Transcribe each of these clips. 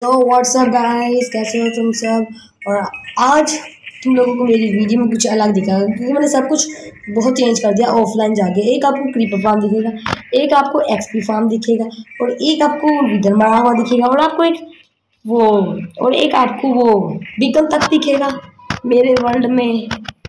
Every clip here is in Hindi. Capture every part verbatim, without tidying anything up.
तो व्हाट्सअप गाइस, कैसे हो तुम सब। और आज तुम लोगों को मेरी वीडियो में कुछ अलग दिखेगा क्योंकि मैंने सब कुछ बहुत चेंज कर दिया ऑफलाइन जाके। एक आपको क्रीपर फार्म दिखेगा, एक आपको एक्सपी फार्म दिखेगा, और एक आपको विदर मारा हुआ दिखेगा, और आपको एक वो और एक आपको वो बीकन तक दिखेगा मेरे वर्ल्ड में।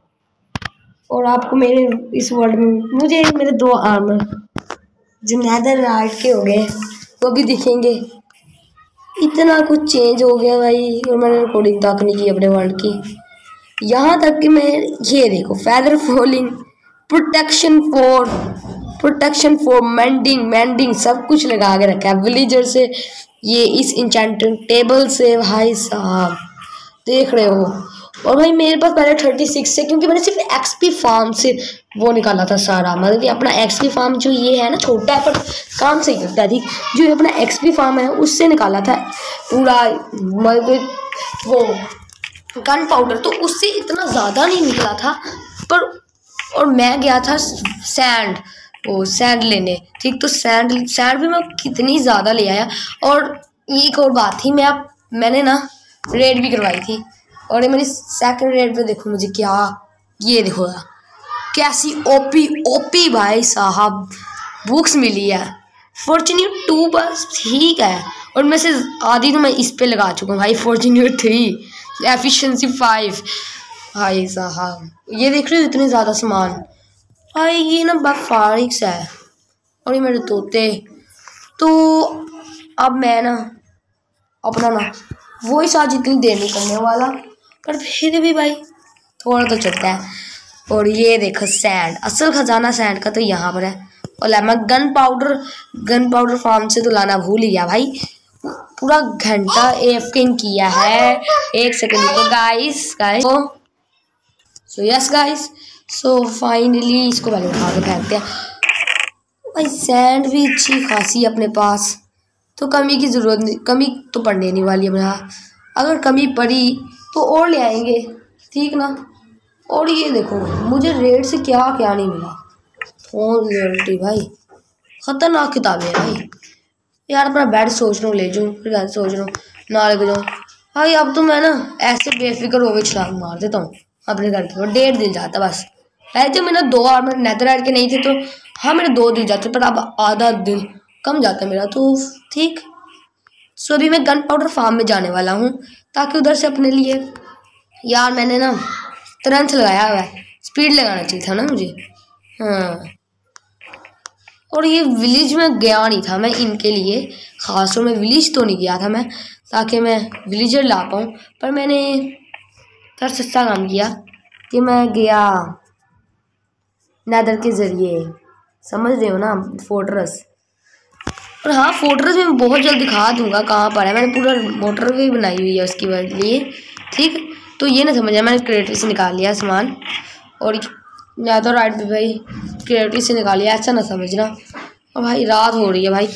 और आपको मेरे इस वर्ल्ड में मुझे मेरे दो आर्मर जो नेदरराइट के हो गए वो भी दिखेंगे। इतना कुछ चेंज हो गया भाई। और मैंने रिकॉर्डिंग तक नहीं की अपने वर्ल्ड की, यहाँ तक कि मैं ये देखो feather falling, protection for protection for mending mending सब कुछ लगा के रखा है विलेजर से। ये इस इंचेंटिंग टेबल से भाई साहब देख रहे हो। और भाई मेरे पास पहले थर्टी सिक्स से, क्योंकि मैंने सिर्फ एक्सपी फार्म से वो निकाला था सारा, मतलब कि अपना एक्सपी फार्म जो ये है ना छोटा है पर काम सही करता है, ठीक। जो अपना एक्सपी फार्म है उससे निकाला था पूरा, मतलब वो गन पाउडर, तो उससे इतना ज़्यादा नहीं निकला था पर। और मैं गया था सैंड वो सैंड लेने, ठीक। तो सैंड सैंड भी मैं कितनी ज़्यादा ले आया। और एक और बात थी, मैं आप मैंने ना रेड भी करवाई थी, और ये मेरी सेकंड रेड पे देखो मुझे क्या, ये देखो कैसी ओपी ओपी भाई साहब बुक्स मिली है। फॉर्च्यूनेट टू बस ठीक है, और मैं से आधी तो मैं इस पे लगा चुका हूँ भाई। फॉर्च्यूनेट थ्री, एफिशिएंसी फाइव भाई साहब, ये देख रहे हो इतने ज़्यादा सामान भाई। ये ना बाफारिक्स है, और ये मेरे तोते। तो अब मैं ना अपना ना वो ही आज इतनी देर नहीं करने वाला, पर फिर भी भाई थोड़ा तो चलता है। और ये देखो सैंड, असल खजाना सैंड का तो यहाँ पर है। और मैं gun powder gun powder farm से तो लाना भूल ही गया भाई। पूरा घंटा एफकिंग किया है। एक सेकंड रुको guys guys so yes guys, so finally इसको पहले उठा के फेंकते हैं भाई। सैंड भी अच्छी खासी अपने पास, तो कमी की ज़रूरत नहीं, कमी तो पड़ने नहीं वाली है मेरा। अगर कमी पड़ी तो और ले आएंगे, ठीक ना। और ये देखो मुझे रेट से क्या क्या नहीं मिला। फोन लॉयल्टी भाई ख़तरनाक किताबें है भाई। यार अपना बेड सोच रहा हूँ ले जाऊँ, फिर सोच रहा हूँ ना लेके जाऊँ भाई। अब तो मैं ना ऐसे बेफिक्र हो गए छलांग मार देता हूँ अपने घर की, और डेढ़ दिन जाता बस। पहले तो मेरा दो आर्मर नेदरराइट के नहीं थे तो हाँ मेरे दो दिन जाते, पर अब आधा दिन कम जाता है मेरा, तो ठीक। सो अभी मैं गन पाउडर फार्म में जाने वाला हूँ, ताकि उधर से अपने लिए, यार मैंने ना तुरंत लगाया हुआ है, स्पीड लगाना चाहिए था ना मुझे। हाँ, और ये विलेज में गया नहीं था मैं इनके लिए खास, और मैं विलेज तो नहीं गया था मैं, ताकि मैं विलेजर ला पाऊँ। पर मैंने थोड़ा सस्ता काम किया कि मैं गया नेदर के ज़रिए, समझ रहे हो ना, फोर्ट्रेस। और हाँ फोर्ट्रेस में बहुत जल्द दिखा दूंगा कहाँ पर है। मैंने पूरा मोटर भी बनाई हुई है उसकी लिए, ठीक। तो ये ना समझ, मैंने क्रिएटिव से निकाल लिया सामान, और नेदरराइट भी भाई क्रिएटिव से निकाल लिया, ऐसा ना समझना। और भाई रात हो रही है भाई,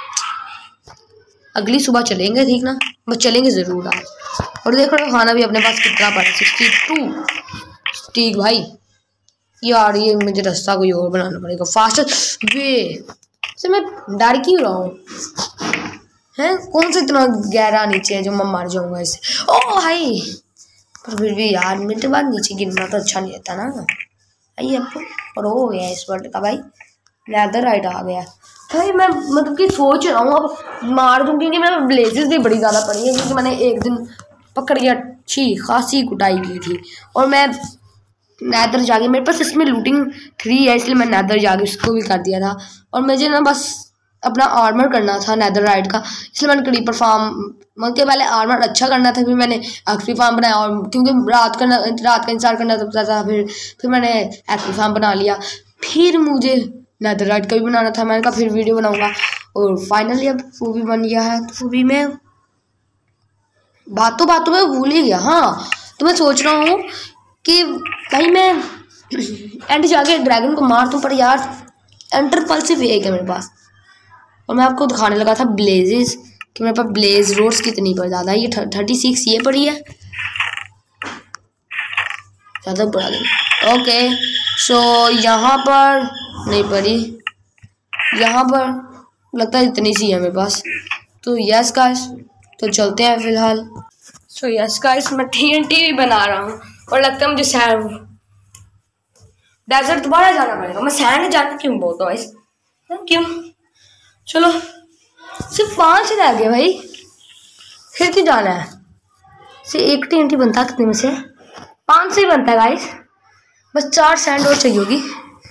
अगली सुबह चलेंगे, ठीक ना, बस चलेंगे ज़रूर आज। और देख रहे हो खाना भी अपने पास कितना पड़ा, सिक्सटी टू ठीक भाई। यार ये मुझे रास्ता कोई और बनाना पड़ेगा फास्ट वे से। मैं डर क्यों रहा हूँ, हैं कौन सा इतना गहरा नीचे है जो मैं मर जाऊंगा इससे। ओ भाई पर फिर भी यार मेरे बाद नीचे गिरना तो अच्छा नहीं रहता ना भाई। अब और हो गया इस वर्ल्ड का भाई, नेदरराइट आ गया भाई। मैं मतलब कि सोच रहा हूँ अब मार दूँ, क्योंकि मेरे ब्लेजेस भी बड़ी ज़्यादा पड़ी है, क्योंकि मैंने एक दिन पकड़ के अच्छी खासी कुटाई की थी। और मैं नेदर जाके, मेरे पास इसमें लूटिंग थ्री है इसलिए मैं नेदर जाके उसको भी कर दिया था। और मुझे ना बस अपना आर्मर करना था नेदरराइट का, इसलिए मैंने क्रीपर फार्म मतलब के पहले आर्मर अच्छा करना था, फिर मैंने एक्सपी फार्म बनाया। और क्योंकि रात का रात का इंतजार करना था, था फिर फिर मैंने एक्सपी फार्म बना लिया। फिर मुझे नेदरराइट का भी बनाना था, मैंने कहा फिर वीडियो बनाऊँगा। और फाइनली अब वो भी बन गया है। तो भी मैं बातों बातों में भूल ही गया। हाँ तो मैं सोच रहा हूँ कि भाई मैं एंड जाके ड्रैगन को मार दूँ, पर यार एंटर पल से एक है मेरे पास। और मैं आपको दिखाने लगा था ब्लेजेस कि मेरे पास ब्लेज रोड्स कितनी पर ज़्यादा है। ये थर्टी सिक्स ये पड़ी है ज़्यादा पड़ा गया। ओके सो यहाँ पर नहीं पड़ी, यहाँ पर लगता है इतनी सी है मेरे पास। तो यस गाइस तो चलते हैं फिलहाल। सो यस गाइस, मैं टीएनटी भी बना रहा हूँ और लगता है मुझे सैंड डेजर्ट दोबारा जाना पड़ेगा। मैं सैंड जाना क्यों बोलता हूँ गाइस, क्यों? चलो सिर्फ पाँच रह गए भाई, फिर क्यों जाना है? सिर्फ एक टीएनटी बनता कितने में से? पाँच से ही बनता है गाइस, बस चार सैंड और चाहिए होगी।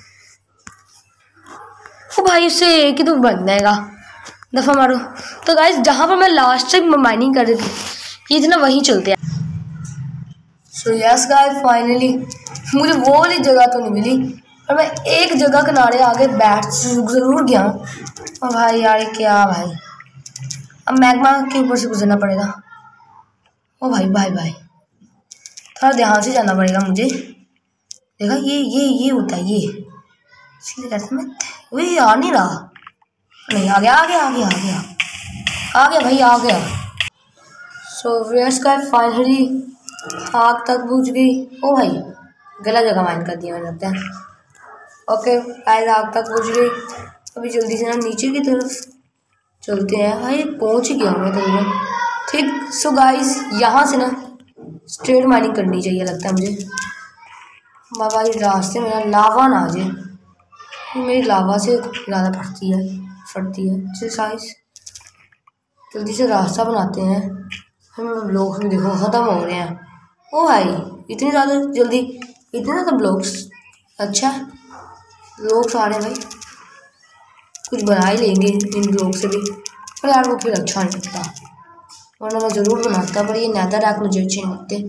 ओ भाई उससे एक ही तो बन जाएगा, दफ़ा मारो। तो गाइस जहाँ पर मैं लास्ट टाइम माइनिंग कर रही थी ये थी ना, वहीं चलते हैं। सो यस गाइस, फाइनली मुझे वो वाली जगह तो नहीं मिली, और मैं एक जगह किनारे आगे बैठ ज़रूर गया हूँ। और भाई यार क्या भाई, अब मैग्मा के ऊपर से गुजरना पड़ेगा। ओ भाई भाई भाई थोड़ा ध्यान से जाना पड़ेगा मुझे। देखा ये ये ये होता है, ये इसलिए कैसे मैं वही आ नहीं रहा। नहीं आ गया आ गया आ गया आ गया आ गया भाई आ गया। सो वेयर्स का फाइनली आग तक पहुँच गई। ओ भाई गलत जगह माइन कर दिया मैंने लगता है। ओके गाइस आग तक पहुँच गई, अभी जल्दी से ना नीचे की तरफ चलते हैं। भाई पहुँच गया मैं तकरीबन, ठीक। सो गाइस यहाँ से ना स्ट्रेट माइनिंग करनी चाहिए लगता है मुझे। बाबा इस रास्ते में ना लावा ना आ जाए, मेरी लावा से ज़्यादा फटती है फटती है चल साइज जल्दी से रास्ता बनाते हैं। हम ब्लॉक्स भी देखो ख़त्म हो रहे हैं। ओ भाई इतनी ज़्यादा जल्दी, इतने ज़्यादा ब्लॉक्स, अच्छा ब्लॉक्स आ रहे हैं भाई, कुछ बना ही लेंगे इन ब्लॉक से भी। पर यार वो फिर अच्छा नहीं लगता, वरना मैं ज़रूर बनाता, पर ये नेदर रैक मुझे अच्छे नहीं लगते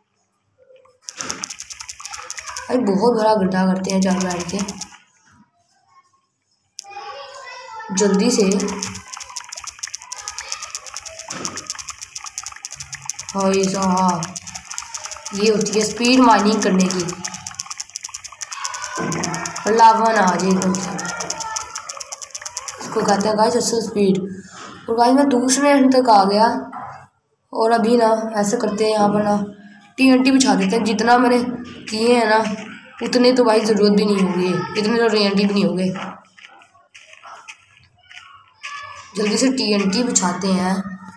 भाई। बहुत बड़ा गड्ढा करते हैं चार बैठ के, जल्दी से। भाई साहब ये होती है स्पीड माइनिंग करने की, लावा ना आ जाए एकदम से, इसको कहते हैं गाइस असल स्पीड। और गाइस मैं दूसरे एंड तक आ गया, और अभी ना ऐसे करते हैं यहाँ पर ना टीएनटी बिछा देते हैं। जितना मैंने किए हैं ना उतने तो भाई ज़रूरत भी नहीं होगी, इतने तो टीएनटी भी नहीं होंगे। जल्दी से टीएनटी बिछाते हैं।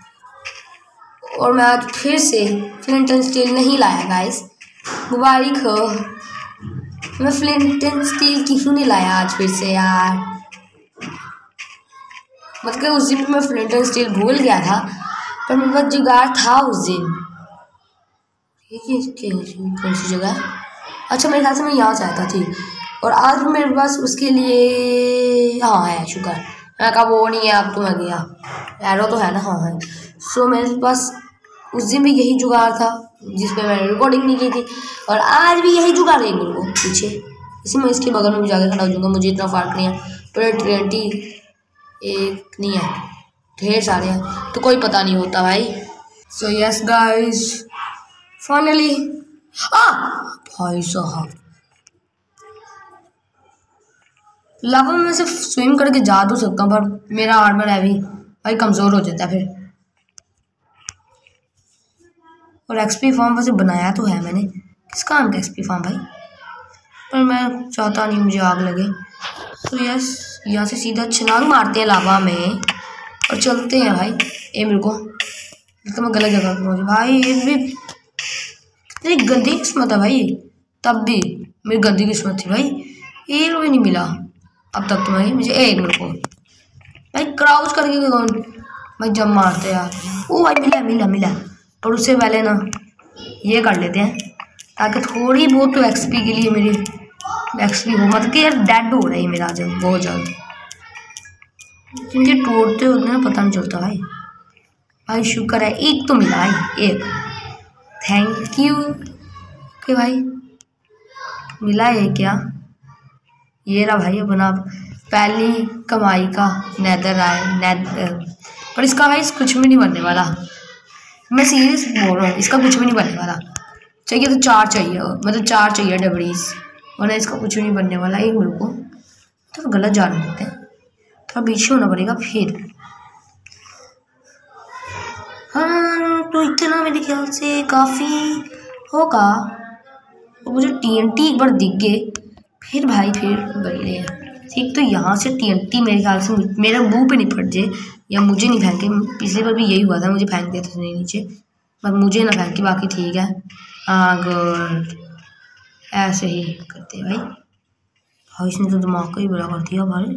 और मैं आज फिर से फ्लिंट एंड स्टील नहीं लाया गाइस, मुबारक हो। मैं फ्लिंट एंड स्टील क्यों नहीं लाया आज फिर से यार, मतलब उस दिन मैं फ्लिंट एंड स्टील भूल गया था, पर मेरे पास जुगाड़ था उस दिन। ये कौन सी जगह? अच्छा मेरे ख्याल से मैं यहाँ से आता थी, और आज मेरे पास उसके लिए हाँ है शुक्र। मैं कहा वो नहीं है, अब तो मैं गया, एरो तो है ना, हाँ है। सो मेरे पास उस दिन भी यही जुगाड़ था जिस पे मैंने रिकॉर्डिंग नहीं की थी, और आज भी यही जुगाड़ है मेरे को पीछे। इसी में इसके बगल में भी जाकर खड़ा हो जाऊँगा, मुझे इतना फ़र्क नहीं है। पर ट्वेंटी एक नहीं है, ढेर सारे हैं तो कोई पता नहीं होता भाई। सो यस गाइस फाइनली आ भाई साहब लावा में सिर्फ स्विम करके जा तो सकता हूँ, पर मेरा आर्मर हैवी भाई कमज़ोर हो जाता है फिर। और एक्सपी फार्म वैसे बनाया तो है मैंने, किस काम का एक्सपी फार्म भाई, पर मैं चाहता नहीं मुझे आग लगे। तो यस यहाँ से सीधा छलांग मारते हैं लावा में और चलते हैं भाई। ए मेरे को तो मैं गलत जगह पहुँची भाई, ये भी कितनी गंदी किस्मत है भाई, तब भी मेरी गंदी किस्मत थी भाई, एक भी नहीं मिला अब तक तो भाई मुझे। एक मेरे को भाई क्राउच करके कौन भाई जब मारते यार। ओ भाई मिला मिला मिला, पर उससे पहले ना ये कर लेते हैं ताकि थोड़ी बहुत तो एक्सपी के लिए मेरी एक्सपी हो, मतलब कि यार डेड हो रही है मेरा जब बहुत जल्द, क्योंकि टूटते होते हैं पता नहीं चलता भाई। भाई शुक्र है एक तो मिला है, एक थैंक यू कि भाई मिला है क्या। ये रहा भाई अपना पहली कमाई का नेदर आए नेदर, पर इसका भाई कुछ भी नहीं बनने वाला, मैं सीरियस बोल रहा हूँ, इसका कुछ भी नहीं बनने वाला। चाहिए तो चार चाहिए, मतलब चार चाहिए डबड़ीज, वरना इसका कुछ भी नहीं बनने वाला। एक मेरे को तो गलत जा रहे होते हैं, थोड़ा बीच होना पड़ेगा फिर। हाँ तो इतना मेरे ख्याल से काफ़ी होगा। और मुझे टीएनटी एक बार दिख गए फिर भाई फिर बल्ले ठीक। तो यहाँ से टीएनटी मेरे ख्याल से मेरे मुंह पे नहीं फट जाए, या मुझे नहीं फेंके, पिछली बार भी यही हुआ था, मुझे फेंक दिया था उसने नीचे, पर मुझे ना फेंके, बाकी ठीक है। हाँ गुड, ऐसे ही करते हैं भाई। भाई इसने तो दिमाग का ही बड़ा कर दिया भाई।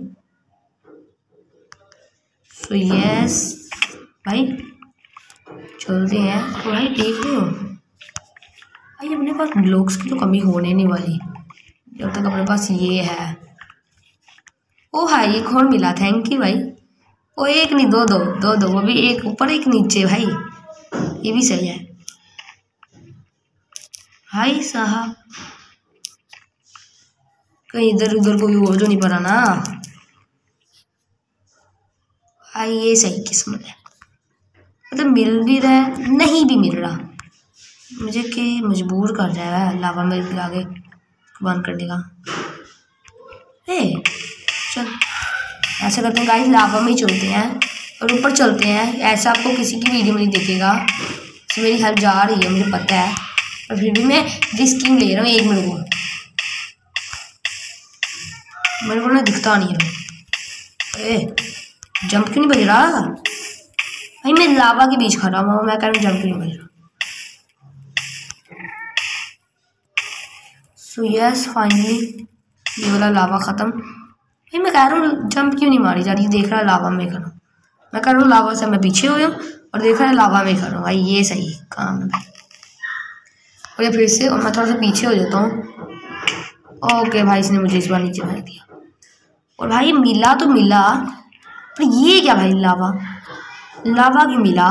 सो यस भाई चलते हैं। तो भाई देख रहे हो भाई, अपने पास ब्लॉक्स की तो कमी होने नहीं वाली जब तक अपने पास ये है। ओ भाई एक और मिला, थैंक यू भाई। ओ एक नहीं, दो दो दो दो, वो भी एक ऊपर एक नीचे भाई, ये भी सही है भाई साहब। कहीं इधर उधर कोई और तो नहीं पड़ा ना भाई, ये सही किस्मत है। मतलब मिल भी रहा है, नहीं भी मिल रहा, मुझे के मजबूर कर रहा है लावा में आगे बंद करने का। ए चल ऐसा करते हैं गाइस, लावा में ही चलते हैं और ऊपर चलते हैं। ऐसा आपको किसी की वीडियो में नहीं दिखेगा, तो मेरी हेल्प जा रही है मुझे पता है, पर फिर भी मैं रिस्किंग ले रहा हूँ। एक मिनट को मेरे को ना दिखता नहीं है। ए जंप क्यों नहीं बज रहा भाई? मैं लावा के बीच खड़ा हुआ हूँ, मैं कह रहा हूँ जंप क्यों नहीं बज रहा। सो यस फाइनली ये वाला लावा ख़त्म। भाई मैं कह रहा हूँ जंप क्यों नहीं मारी जा रही, देख रहा है लावा में खड़ा, मैं कह रहा हूँ लावा से मैं पीछे हो गया और देख रहा है लावा में खड़ा हूँ भाई, ये सही काम है भाई। और ये फिर से, और मैं थोड़ा सा पीछे हो जाता हूँ। ओके भाई इसने मुझे इस बार नीचे मार दिया, और भाई मिला तो मिला, पर ये क्या भाई, लावा लावा क्यों मिला?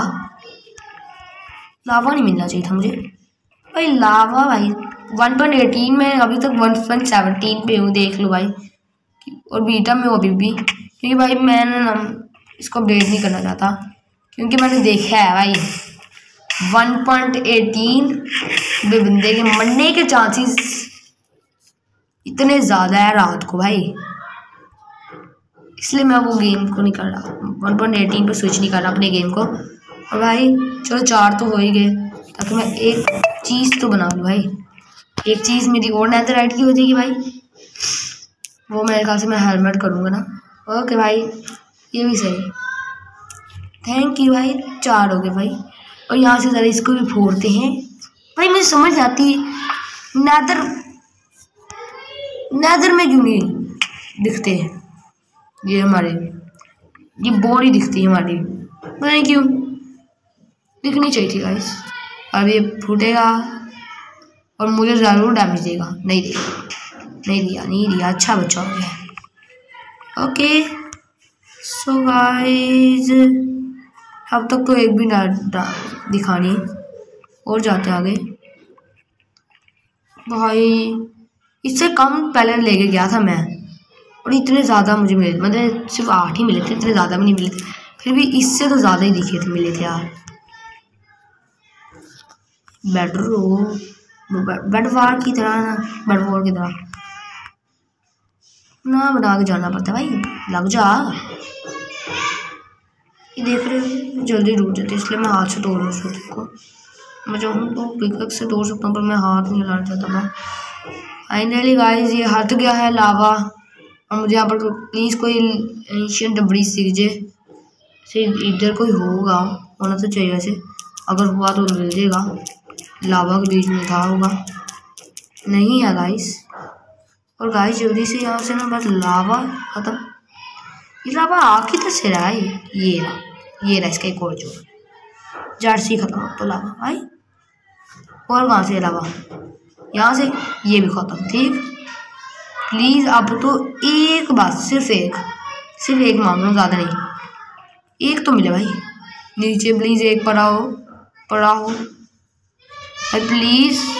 लावा नहीं मिलना चाहिए था मुझे भाई, लावा भाई। वन पॉइंट एटीन में अभी तक वन पॉइंट सेवनटीन पे हूँ, देख लो भाई, और बीटा में हूँ अभी भी, क्योंकि भाई मैंने ना इसको अपडेट नहीं करना चाहता, क्योंकि मैंने देखा है भाई वन पॉइंट एटीन में बंदे के मरने के चांसेस इतने ज़्यादा है रात को भाई, इसलिए मैं वो गेम को नहीं कर रहा, वन पॉइंट एटीन पर स्विच नहीं कर रहा अपने गेम को। और भाई चलो चार तो हो ही गए, ताकि मैं एक चीज़ तो बना लूँ भाई, एक चीज़ मेरी और नेथरराइट की हो जाएगी भाई, वो मेरे ख्याल से मैं हेलमेट करूँगा ना। ओके भाई ये भी सही, थैंक यू भाई, चार हो गए भाई। और यहाँ से ज़रा इसको भी फोड़ते हैं भाई, मुझे समझ आती है नैदर नैदर में क्यों नहीं दिखते हैं ये हमारे, ये बोर ही दिखती है हमारी, पता नहीं क्यों, दिखनी चाहिए थी गाइस। अब ये फूटेगा और मुझे ज़रूर डैमेज देगा, नहीं देगा, नहीं दिया नहीं दिया, अच्छा बच्चा हो गया। ओके सो गाइस अब तक तो एक भी ना दिखानी, और जाते आगे भाई। इससे कम पहले लेके गया था मैं, और इतने ज़्यादा मुझे मिले, मतलब सिर्फ आठ ही मिले थे, इतने ज़्यादा भी नहीं मिले थे, फिर भी इससे तो ज़्यादा ही दिखे थे मिले थे यार। बेडरो बेडवार की तरह ना, बेडवार की तरह ना बना के जाना पड़ता है भाई, लग जा। ये देख रहे हो जल्दी डूब जाते, इसलिए मैं हाथ से तोड़ रहा हूँ उसको, मैं चाहूँ तो पिकअप से तोड़ सकता हूँ, पर मैं हाथ नहीं हिलाना चाहता मैं। फाइनली गाइस ये हट गया है लावा, और मुझे यहाँ पर प्लीज़ कोई एंशिएंट डबरी सीख जाए, सिर्फ इधर कोई होगा, होना तो चाहिए वैसे, अगर हुआ तो मिल जाएगा, लावा के बीच में था होगा, नहीं है गाइस। और गाइस जल्दी से यहाँ से ना बस लावा खत्म, ये लावा आखिर तक से रहा है, ये रहा ये रहा इसका एक और जो जर्सी खत्म तो लावा भाई। और कहाँ से लावा, यहाँ से ये भी खत्म, ठीक प्लीज़ अब तो एक बस, सिर्फ एक सिर्फ एक मांग लो, ज़्यादा नहीं, एक तो मिले भाई नीचे, प्लीज़ एक पड़ा हो पड़ा हो भाई please.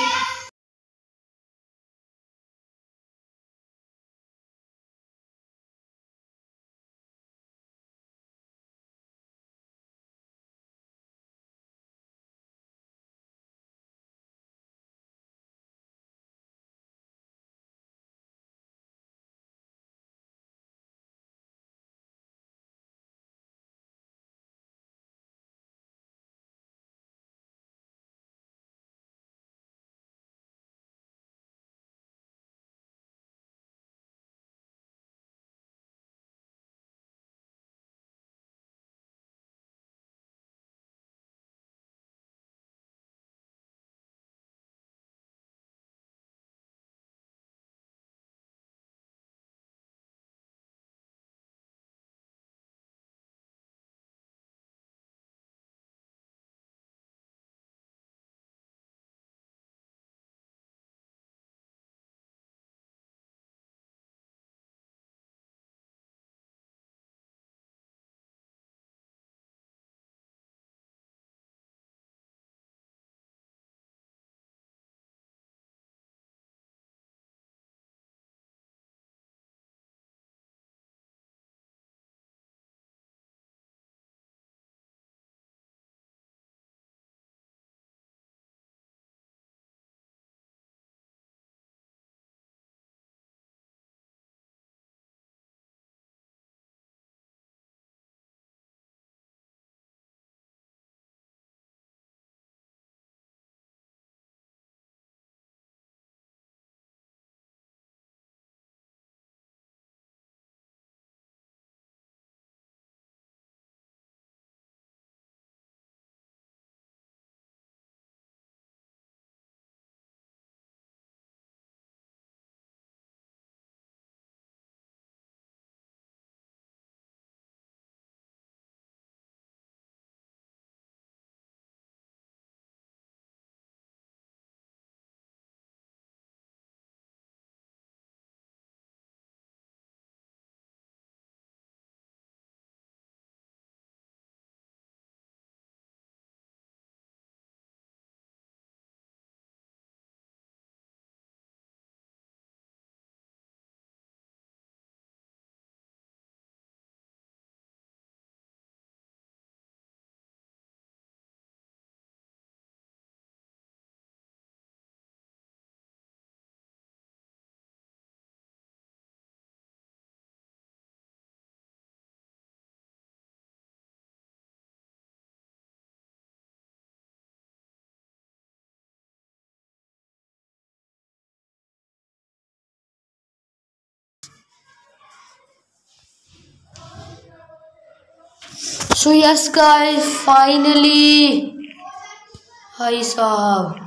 So yes guys finally भाई साहब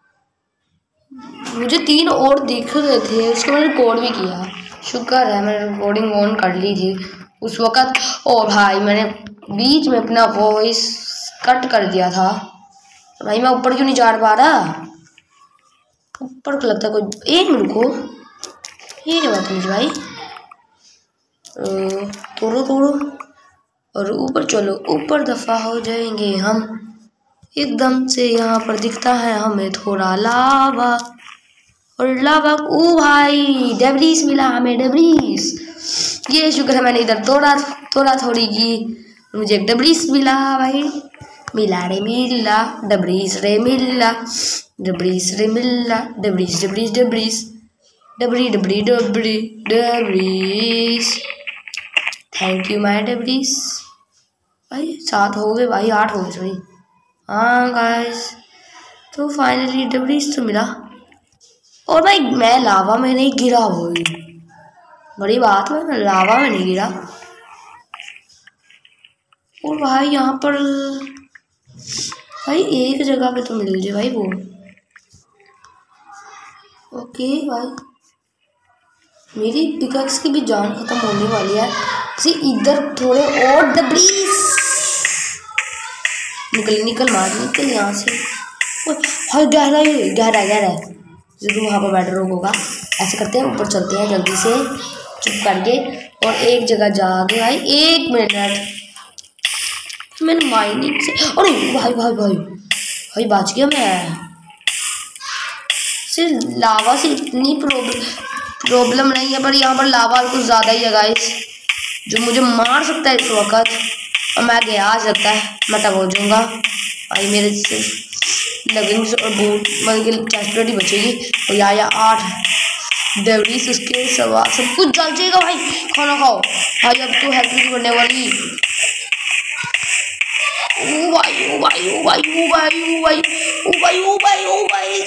मुझे तीन और दिख रहे थे, उसको मैंने रिकॉर्ड भी किया। शुक्र है मैंने रिकॉर्डिंग ऑन कर ली थी उस वक़्त। और भाई मैंने बीच में अपना वॉइस कट कर दिया था। भाई मैं ऊपर क्यों नहीं जा पा रहा? ऊपर को लगता है कोई। एक मिनट को ये बात नहीं भाई, तोड़ो तोड़ो और ऊपर चलो। ऊपर दफा हो जाएंगे हम एकदम से। यहाँ पर दिखता है हमें थोड़ा लावा और लावा। ओ भाई डेब्रीज मिला हमें, डेब्रीज। ये शुक्र है मैंने इधर तोड़ा थोड़ा थोड़ी की, मुझे एक डेब्रीज मिला भाई। मिला रे मिला डेब्रीज रे मिला, डेब्रीज रे मिला, डेब्रीज डेब्रीज डेब्रीज डबरी डबरी डबरी debris. Thank you my debris. भाई सात हो गए भाई, आठ हो गए सॉरी। हाँ गाइस तो फाइनली डेब्रीज तो मिला। और भाई मैं लावा में नहीं गिरा, भाई बड़ी बात है, मैं लावा में नहीं गिरा। और भाई यहाँ पर भाई एक जगह पे तो मिल जाए भाई वो। ओके भाई मेरी पिकैक्स की भी जान खत्म होने वाली है। सी इधर थोड़े और डेब्रीज। निकल निकल मार निकल यहाँ से। भाई गहरा है गहरा गहरा है, जरूर वहाँ पर बेटर होगा। ऐसे करते हैं ऊपर चलते हैं जल्दी से चुप करके और एक जगह जाके। भाई एक मिनट मैंने माइनिंग से, अरे भाई भाई भाई भाई बच गया मैं। सिर्फ लावा से इतनी प्रॉब्लम प्रॉब्लम नहीं है, पर यहाँ पर लावा कुछ ज़्यादा ही है गाइस, जो मुझे मार सकता है इस वक्त। और मैं गया आ सकता है, मैं तब हो जाऊँगा भाई। मेरे से लगेंगे और बूट मतलब चेस्ट ही बचेगी। और या या आठ डेब्रीज उसके सवा सब कुछ जल जाएगा भाई। खाना खाओ भाई, अब तो हेल्प नहीं करने वाली। ओ भाई ओ भाई ओ भाई ओ भाई ओ भाई ओ भाई ओ भाई ओ भाई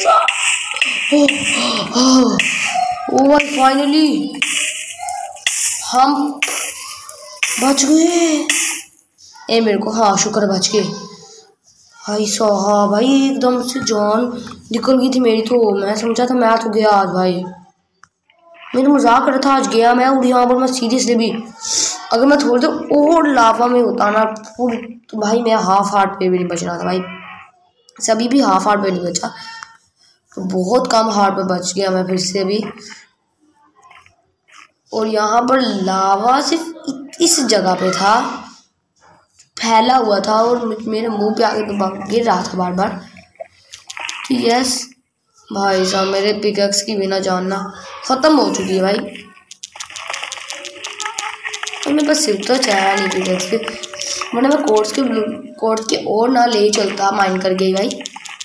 ओ भाई फाइनली हम बच गए। ए मेरे को हाँ शुक्र बच गए भाई साहब। भाई एकदम से जान निकल गई थी मेरी, तो मैं समझा था मैं तो गया आज भाई। मैंने मजाक कर रहा था आज गया मैं। और यहाँ पर मैं सीरियसली भी अगर मैं थोड़ी देर और लावा में होता ना तो भाई मैं हाफ हार्ट पे भी नहीं बच रहा था भाई। सभी भी हाफ हार्ट पे नहीं बचा, तो बहुत कम हार्ट पे बच गया मैं फिर से भी। और यहाँ पर लावा सिर्फ इस जगह पे था, फैला हुआ था और मेरे मुंह पे आके तो गिर रहा था बार बार। तो यस भाई साहब मेरे पिकैक्स की बिना जानना ख़त्म हो चुकी है भाई। और मेरे पास सिर्फ तो चाहे नहीं पिकैक्स के, वरना मैं कोर्स के कोर्स के और ना ले चलता माइन कर गई भाई।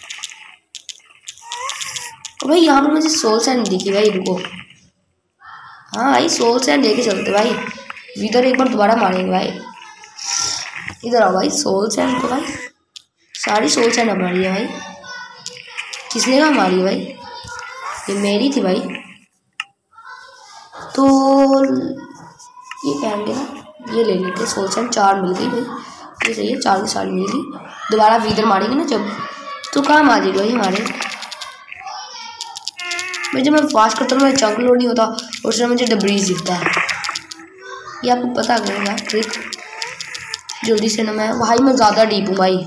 और भाई यहाँ पर मुझे सोल सैंड दिखी भाई, रुको। हाँ भाई सोल सैंड लेके चलते भाई, इधर एक बार दोबारा मारेंगे भाई। इधर आओ भाई, सोल सैंड तो भाई सारी सोल सैंड हमारी है भाई। किसने कहा हमारी है भाई? ये मेरी थी भाई। तो ये पहन के ना ये ले लेते सोल सैंड, चार मिल गई भाई। ये सही है, चार की सारी मिल गई। दोबारा इधर मारेंगे ना जब तो काम आ जाएगी भाई हमारे। मैं जब मैं फास्ट करता हूँ मैं चंक लोड नहीं होता, उस समय मुझे डेब्रीज दिखता है। ये आपको पता करेगा ट्रिक जल्दी से ना। मैं भाई मैं ज़्यादा डीप हूँ भाई,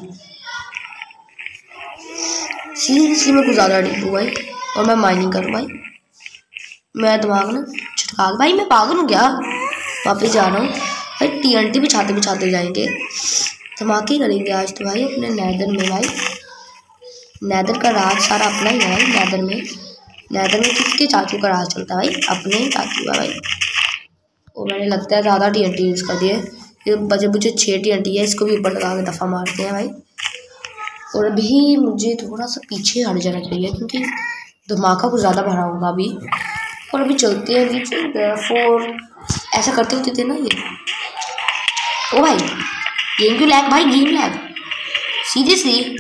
सीरियसली मैं कुछ ज़्यादा डीप हूँ भाई। और मैं माइनिंग करूँ भाई, मैं दिमाग ना छटका भाई। मैं पागल हूँ क्या? वापस जा रहा हूँ भाई। टीएनटी बिछाते बिछाते जाएंगे, धमाके करेंगे आज तो भाई अपने नैदर में भाई। नैदर का राज सारा अपना ही है भाई। नैदर में नैदर में किसके चाचू का राज चलता है भाई? अपने ही चाचू का भाई। और मैंने लगता है ज़्यादा टीएनटी यूज़ कर दिए। ये बचे मुझे छः टीएनटी है, इसको भी ऊपर लगा के दफ़ा मारते हैं भाई। और अभी मुझे थोड़ा सा पीछे हट जाना चाहिए क्योंकि धमाका कुछ ज़्यादा भरा होगा अभी। और अभी चलते हैं पीछे फोर ऐसा करते होते थे ना ये। ओ भाई गेम क्यों लैग भाई? Game lag seriously?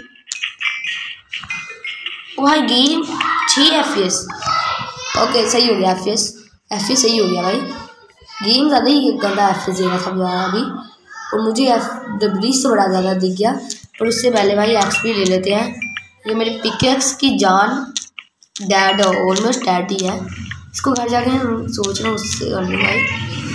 ओ भाई गेम छः एफ एस। ओके सही हो गया, एफ एस एफ एस सही हो गया भाई। गेम ज़्यादा ही गंदा एफ एस देगा सब ज़्यादा अभी। और मुझे एफ डब्रीज से बड़ा ज़्यादा दिख गया। पर उससे पहले भाई एक्सपी ले लेते हैं। ये मेरे पिकेक्स की जान डैड ऑलमोस्ट डैड ही है। इसको घर जाके सोच रहा हूँ उससे कर लूँ भाई।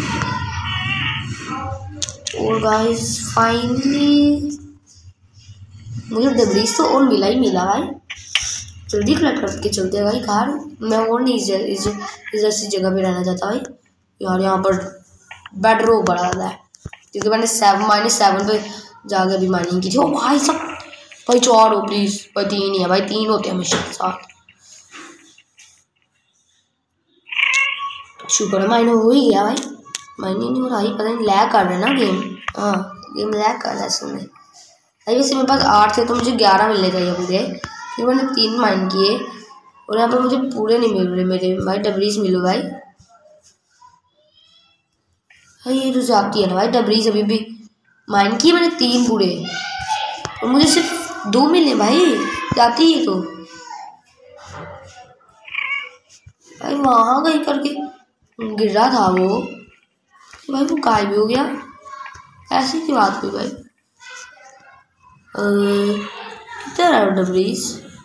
और गाइस फाइनली मुझे डब्रीज तो और मिला ही मिला भाई। जल्दी कलेक्ट करके चलते हैं भाई कार। मैं और नहीं इस ऐसी जगह पे रहना चाहता भाई यार। यहाँ पर बेड रो बड़ा ज़्यादा है क्योंकि मैंने सेवन माइनस सेवन पे जाके अभी माइनिंग की थी। ओ भाई सब भाई चार हो प्लीज़ भाई। तीन ही है भाई, तीन होते हैं हमेशा साथ। शुक्र है माइन हो ही गया भाई। माइनिंग नहीं हो रहा ही, पता नहीं लैग कर रहा है ना गेम। हाँ गेम लैग कर रहा है सुनने भाई। वैसे मेरे पास आठ थे तो मुझे ग्यारह मिलने चाहिए पूरे, क्योंकि मैंने तीन माइन किए और यहाँ पर मुझे पूरे नहीं मिल रहे मेरे भाई। डबरीज मिलो भाई। हाँ ये तो जाती है ना भाई। डबरीज अभी भी माइन किए मैंने तीन पूरे और मुझे सिर्फ दो मिले भाई। जाती है तो भाई वहाँ कहीं करके गिर रहा था वो भाई। वो गायब भी हो गया। ऐसी की बात हुई भाई। किधर है डबरीज?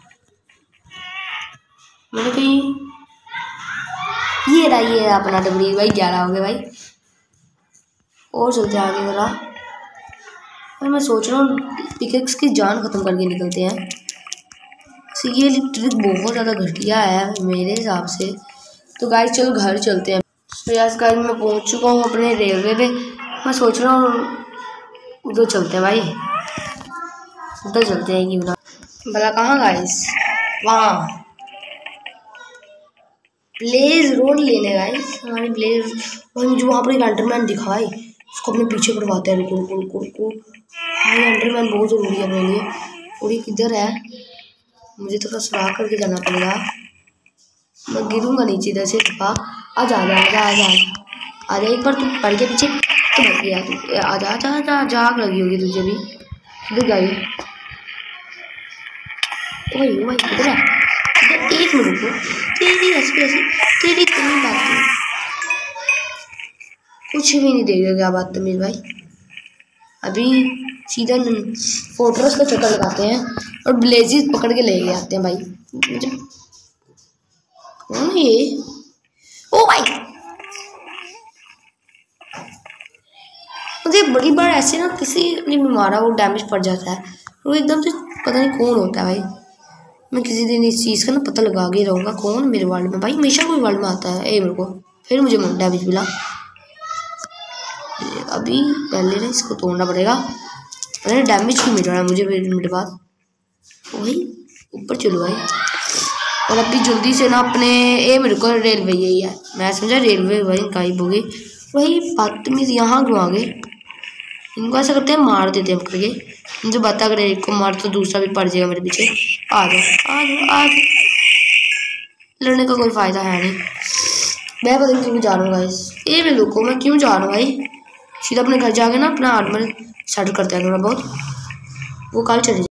मैंने कहीं ये रहा ये रहा अपना डबरीज भाई। ग्यारह हो गए भाई। और चलते आगे जरा भाई। मैं सोच रहा हूँ पिकेक्स की जान ख़त्म करके निकलते हैं। तो ये ट्रिक बहुत ज़्यादा घटिया है मेरे हिसाब से। तो गाइस चलो घर चलते हैं। तो यार गाइस मैं पहुँच चुका हूँ अपने रेलवे पे। मैं सोच रहा हूँ उधर चलते हैं भाई। उधर चलते हैं कि भला कहाँ गाइस? वहाँ ब्लेज रोड लेने गाइस हमारी ब्लेज। भाई मुझे वहाँ पर एक एंडरमैन दिखा भाई। उसको अपने पीछे करवाते हैं। रुको रुको रुको रुको भाई। एंडरमैन बहुत ज़रूरी है अपने लिए। और ये किधर है? मुझे थोड़ा सुराख करके जाना पड़ेगा। मैं गिरूंगा नीचे इधर से। आ जा आ जा आ जा आ जा आ जा। एक बार तू पड़ के पीछे तो बच गया तू। आ जा जा जा जाग लगी होगी तुझे भी। किधर गई? वही वही किधर है? एक मिनट रुको। तेरी ऐसी ऐसी तेरी इतनी बात नहीं। कुछ भी नहीं देगा क्या बात तमीज भाई। अभी सीधा फोर्ट्रेस का चक्कर लगाते हैं और ब्लेजिस पकड़ के ले आते हैं भाई। मुझे कौन ये? ओ भाई मुझे बड़ी बार ऐसे ना किसी ने मारा वो डैमेज पड़ जाता है। वो एकदम से पता नहीं कौन होता है भाई। मैं किसी दिन इस चीज़ का ना पता लगा के रहूँगा कौन मेरे वर्ल्ड में भाई। हमेशा कोई वर्ल्ड में आता है ए मेरे को फिर मुझे डैमेज मिला। अभी पहले ना इसको तोड़ना पड़ेगा। अरे डैमेज क्यों मिल रहा है मुझे मेरे पास? वही ऊपर चलो भाई। और अभी जल्दी से ना अपने ए मेरे को रेलवे यही है। मैं समझा रेलवे भाई गायब हो गई। वही बदतमीज यहाँ क्यों आ गए? इनको ऐसा करते हैं मार देते हैं करके। मुझे बता अगर एक को मार तो दूसरा भी पड़ जाएगा मेरे पीछे। आ जाओ आ जाओ आ जाओ। लड़ने का कोई फ़ायदा है नहीं। मैं पता नहीं क्यों जा रहा हूँ गाइस। ए मैं रुको मैं क्यों जा रहा हूँ भाई? सीधा अपने घर जाके ना अपना आर्मर सेट करते हैं थोड़ा बहुत। वो कल चले